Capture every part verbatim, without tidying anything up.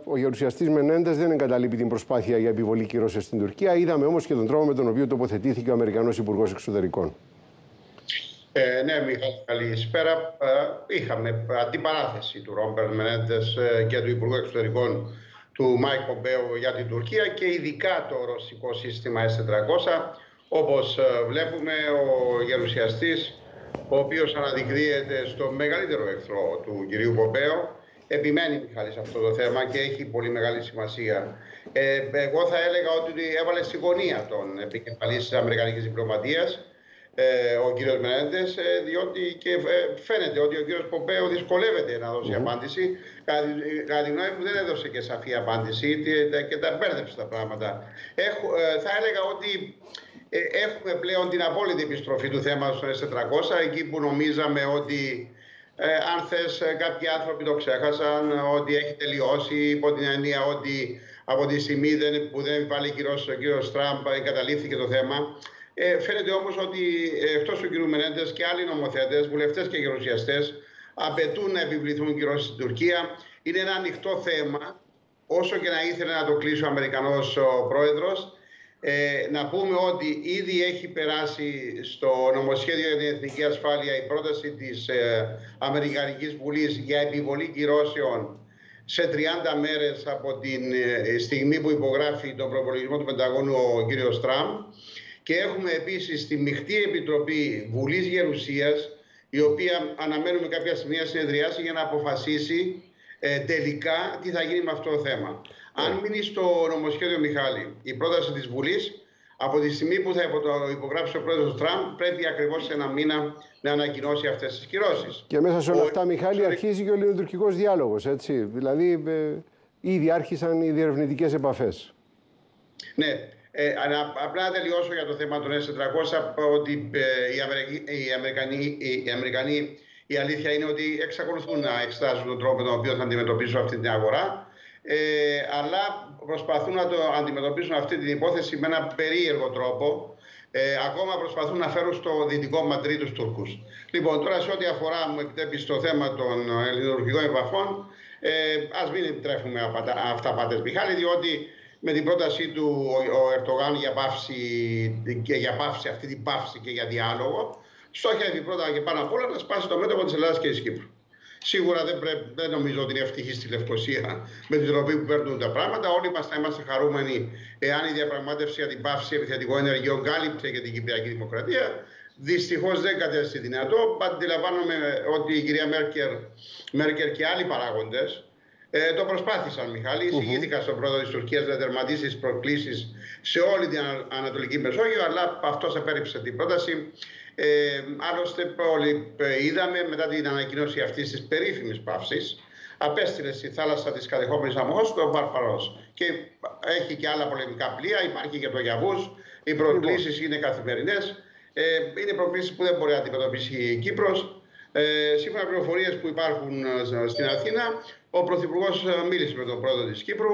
ο γερουσιαστής Μενέντες δεν εγκαταλείπει την προσπάθεια για επιβολή κυρώσεων στην Τουρκία. Είδαμε όμως και τον τρόπο με τον οποίο τοποθετήθηκε ο Αμερικανός Υπουργός Εξωτερικών. Ε, ναι, Μιχάλη, καλησπέρα. Ε, είχαμε αντιπαράθεση του Ρόμπερτ Μενέντες και του Υπουργού Εξωτερικών του Μάικ Πομπέο για την Τουρκία και ειδικά το ρωσικό σύστημα ες τετρακόσια. Όπως βλέπουμε, ο γερουσιαστής, ο οποίος αναδεικνύεται στο μεγαλύτερο εχθρό του κυρίου Πομπέο, επιμένει, Μιχάλη, σε αυτό το θέμα και έχει πολύ μεγάλη σημασία. Ε, εγώ θα έλεγα ότι έβαλε στη γωνία τον επικεφαλής της Αμερικανικής διπλωματίας, ε, ο κύριος Μενέντες, ε, διότι και ε, φαίνεται ότι ο κύριος Πομπέο δυσκολεύεται να δώσει mm. απάντηση. Κατά τη γνώμη μου δεν έδωσε και σαφή απάντηση και τα μπέρδεψε τα πράγματα. Έχω, ε, θα έλεγα ότι ε, έχουμε πλέον την απόλυτη επιστροφή του θέματος στο ες τετρακόσια, εκεί που νομίζαμε ότι Ε, αν θες, κάποιοι άνθρωποι το ξέχασαν, ότι έχει τελειώσει, υπό την έννοια ότι από τη στιγμή δεν, που δεν βάλει κυρώσεις ο κύριος Τραμπ εγκαταλείφθηκε το θέμα. Ε, φαίνεται όμως ότι εκτός του κύριου Μενέντες και άλλοι νομοθέτες, βουλευτές και γερουσιαστές απαιτούν να επιβληθούν κυρώσεις στην Τουρκία. Είναι ένα ανοιχτό θέμα, όσο και να ήθελε να το κλείσει ο Αμερικανός ο πρόεδρος. Ε, να πούμε ότι ήδη έχει περάσει στο νομοσχέδιο για την εθνική ασφάλεια η πρόταση της ε, Αμερικανικής Βουλής για επιβολή κυρώσεων σε τριάντα μέρες από την ε, στιγμή που υπογράφει τον προπολογισμό του Πενταγώνου ο κύριος Τραμπ. Και έχουμε επίσης τη μειχτή επιτροπή Βουλής Γερουσίας, η οποία αναμένουμε κάποια σημεία συνεδριάσει για να αποφασίσει ε, τελικά τι θα γίνει με αυτό το θέμα. Αν μείνει στο νομοσχέδιο, Μιχάλη, η πρόταση της Βουλής, από τη στιγμή που θα υπογράψει ο πρόεδρος Τραμπ, πρέπει ακριβώς σε ένα μήνα να ανακοινώσει αυτές τις κυρώσεις. Και μέσα σε όλα αυτά, ο... Μιχάλη, αρχίζει και ο ελληνοτουρκικός διάλογος, έτσι. Δηλαδή, ε, ήδη άρχισαν οι διερευνητικές επαφές. Ναι. Ε, απλά να τελειώσω για το θέμα των ες τετρακόσια, ότι ε, οι, Αμερικ... οι, Αμερικανοί, οι Αμερικανοί, η αλήθεια είναι ότι εξακολουθούν να εξετάζουν τον τρόπο με τον οποίο θα αντιμετωπίσουν αυτή την αγορά. Ε, αλλά προσπαθούν να το αντιμετωπίσουν αυτή την υπόθεση με ένα περίεργο τρόπο. Ε, ακόμα προσπαθούν να φέρουν στο δυτικό Μαντρί τους Τούρκους. Λοιπόν, τώρα σε ό,τι αφορά, μου επιτρέπει, στο θέμα των ελληνοτουρκικών επαφών, ε, ας μην επιτρέφουμε αυταπάτες, Μιχάλη, διότι με την πρότασή του ο, ο Ερντογάν για πάυση, και για πάυση, αυτή την πάυση και για διάλογο, στόχευε πρώτα και πάνω απ' όλα να σπάσει το μέτωπο της Ελλάδας και της Κύπρου. Σίγουρα δεν, πρέπει, δεν νομίζω ότι είναι ευτυχή στη Λευκοσία με την τροπή που παίρνουν τα πράγματα. Όλοι μας θα είμαστε χαρούμενοι εάν η διαπραγμάτευση για την πάυση επιθετικών ενεργειών κάλυψε και την Κυπριακή Δημοκρατία. Δυστυχώς δεν κατέστη δυνατό. Αντιλαμβάνομαι ότι η κυρία Μέρκελ, Μέρκελ και άλλοι παράγοντες ε, το προσπάθησαν, Μιχάλη. Εισηγήθηκαν στον πρόεδρο της Τουρκίας να τερματίσει τις προκλήσεις σε όλη την Ανατολική Μεσόγειο, αλλά αυτός απέρριψε την πρόταση. Ε, άλλωστε, όλοι είδαμε μετά την ανακοίνωση αυτής της περίφημης παύσης, απέστειλε στη θάλασσα της κατεχόμενης Αμμός τον Βαρφαρός. Και έχει και άλλα πολεμικά πλοία, υπάρχει και το Γιαβούς. Οι προκλήσεις είναι καθημερινές. Ε, είναι προκλήσεις που δεν μπορεί να αντιμετωπίσει η Κύπρος. Ε, σύμφωνα με πληροφορίες που υπάρχουν στην Αθήνα, ο Πρωθυπουργός μίλησε με τον πρόεδρο της Κύπρου.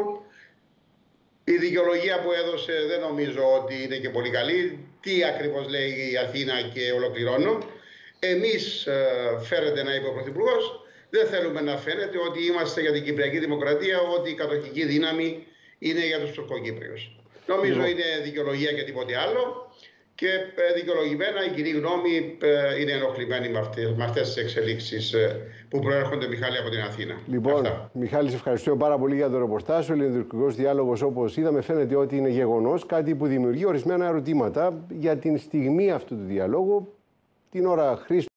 Η δικαιολογία που έδωσε δεν νομίζω ότι είναι και πολύ καλή. Τι ακριβώς λέει η Αθήνα και ολοκληρώνω. Εμείς, ε, φέρεται να είπε ο Πρωθυπουργός, δεν θέλουμε να φαίνεται ότι είμαστε για την Κυπριακή Δημοκρατία, ότι η κατοχική δύναμη είναι για τους Τουρκοκύπριους. Νομίζω είναι δικαιολογία και τίποτε άλλο. Και ε, δικαιολογημένα η κοινή γνώμη ε, είναι ενοχλημένη με αυτές, με αυτές τις εξελίξεις ε, που προέρχονται, Μιχάλη, από την Αθήνα. Λοιπόν, Αυτά. Μιχάλη, σε ευχαριστώ πάρα πολύ για το ρεπορτάζ. Ο ελληνοτουρκικός διάλογος, όπως είδαμε, φαίνεται ότι είναι γεγονός, κάτι που δημιουργεί ορισμένα ερωτήματα για την στιγμή αυτού του διαλόγου, την ώρα χρήση.